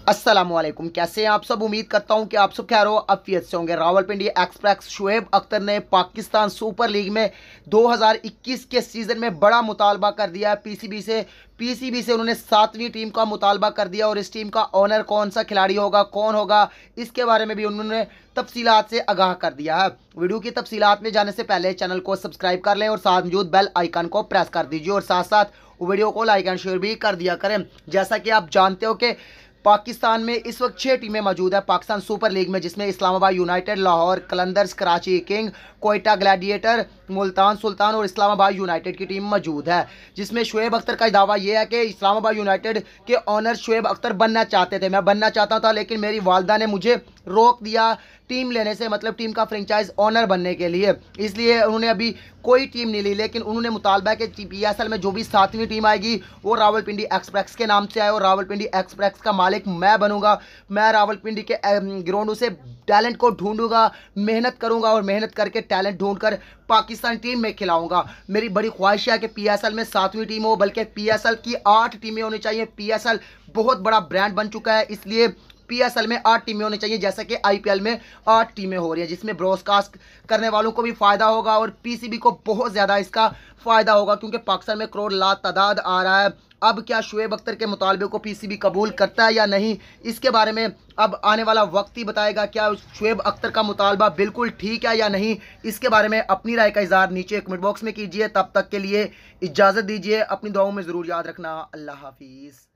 अस्सलामुअलैकुम, कैसे हैं आप सब। उम्मीद करता हूं कि आप सब खैर हो अफियत से होंगे। रावलपिंडी एक्सप्रेस शुएब अख्तर ने पाकिस्तान सुपर लीग में 2021 के सीज़न में बड़ा मुतालबा कर दिया है पीसीबी से उन्होंने 7वीं टीम का मुतालबा कर दिया और इस टीम का ओनर कौन सा खिलाड़ी होगा, कौन होगा, इसके बारे में भी उन्होंने तफसीलात से आगाह कर दिया है। वीडियो की तफसीलात में जाने से पहले चैनल को सब्सक्राइब कर लें और साथ मौजूद बेल आइकन को प्रेस कर दीजिए और साथ साथ वीडियो को लाइक एंड शेयर भी कर दिया करें। जैसा कि आप जानते हो कि पाकिस्तान में इस वक्त 6 टीमें मौजूद है पाकिस्तान सुपर लीग में, जिसमें Islamabad United, Lahore Qalandars, Karachi King, Quetta Gladiator, Multan Sultan और इस्लामाबाद यूनाइटेड की टीम मौजूद है। जिसमें शुएब अख्तर का दावा यह है कि इस्लामाबाद यूनाइटेड के ऑनर शुएब अख्तर बनना चाहते थे। मैं बनना चाहता था लेकिन मेरी वालदा ने मुझे रोक दिया टीम लेने से, मतलब टीम का फ्रेंचाइज ऑनर बनने के लिए, इसलिए उन्होंने अभी कोई टीम नहीं ली। लेकिन उन्होंने मुतालबा है कि पीएसएल में जो भी 7वीं टीम आएगी वो रावलपिंडी एक्सप्रेस के नाम से आए और रावलपिंडी एक्सप्रेस का मालिक मैं बनूंगा। मैं रावलपिंडी के ग्राउंडों से टैलेंट को ढूंढूंगा, मेहनत करूंगा और मेहनत करके टैलेंट ढूंढकर पाकिस्तान टीम में खिलाऊंगा। मेरी बड़ी ख्वाहिश है कि पीएसएल में 7वीं टीम हो, बल्कि पीएसएल की 8 टीमें होनी चाहिए। पीएसएल बहुत बड़ा ब्रांड बन चुका है, इसलिए पीएसएल में 8 टीमें होनी चाहिए, जैसा कि आईपीएल में 8 टीमें हो रही है, जिसमें ब्रॉडकास्ट करने वालों को भी फायदा होगा और पीसीबी को बहुत ज्यादा इसका फायदा होगा, क्योंकि पाकिस्तान में करोड़ लाख तादाद आ रहा है। अब क्या शुएब अख्तर के मुतालबे को पीसीबी कबूल करता है या नहीं, इसके बारे में अब आने वाला वक्त ही बताएगा। क्या शुएब अख्तर का मुतालबा बिल्कुल ठीक है या नहीं, इसके बारे में अपनी राय का इजहार नीचे कमेंट बॉक्स में कीजिए। तब तक के लिए इजाज़त दीजिए, अपनी दुआओं में ज़रूर याद रखना। अल्लाह हाफिज़।